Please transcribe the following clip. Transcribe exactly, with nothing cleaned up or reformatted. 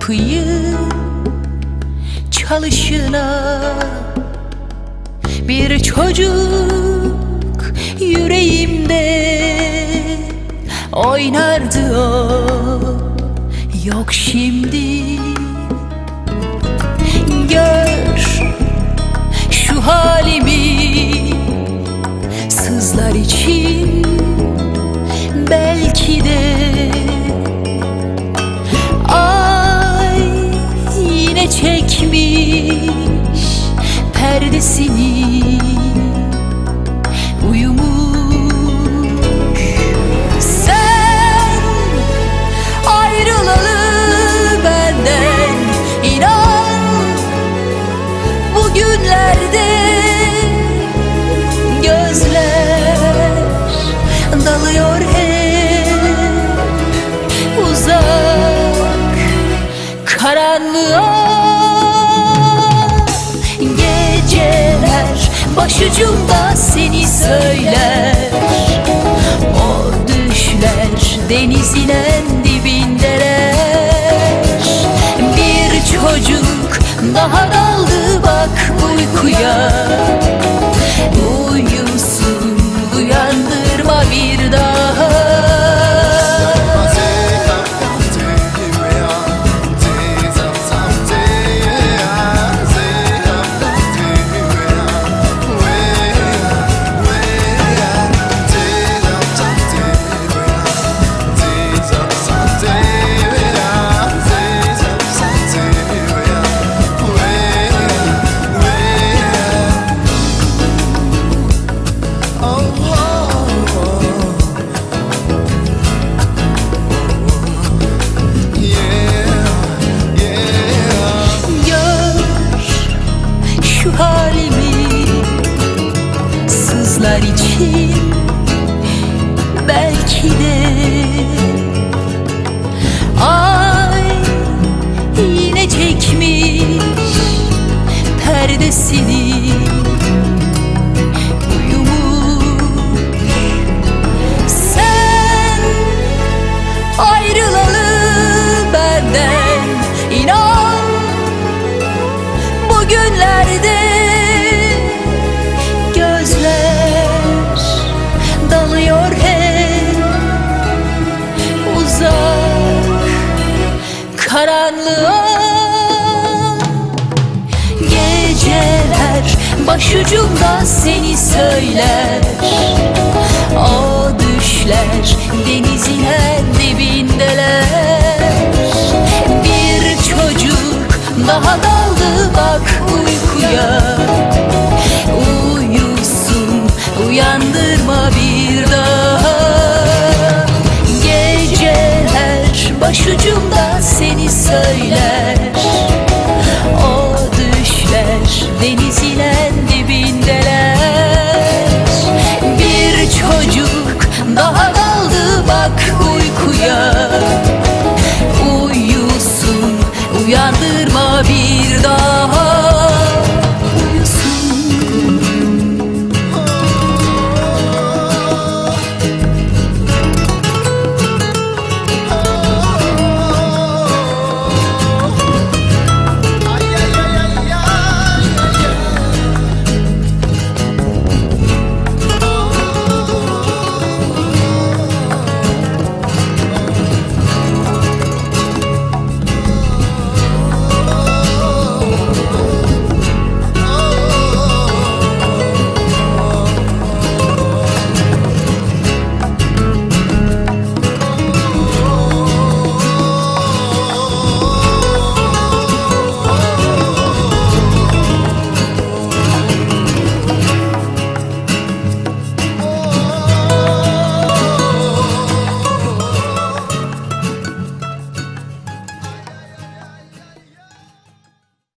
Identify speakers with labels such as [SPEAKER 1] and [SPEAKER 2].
[SPEAKER 1] kıyı çalışına bir çocuk yüreğimde oynardı o, yok şimdi. Gör şu halimi, sızlar için belki de ay yine çekmiş perdesini, uyumuş. Sen ayrılalı benden, inan bugünlerde gözler dalıyor hep uzak karanlığa. Geceler başucumda seni söyler, o düşler denizin en dibindeler. Bir çocuk daha daldı bak uykuya, uyusun uyandırma bir daha. Sızlar için belki de ay yine çekmiş perdesini, uyumuş. Sen ayrılalı benden, inan bugünlerde dalıyor hep uzak karanlığa. Geceler başucumda seni söyler, o düşler denizin en dibindeler. Bir çocuk daha daldı bak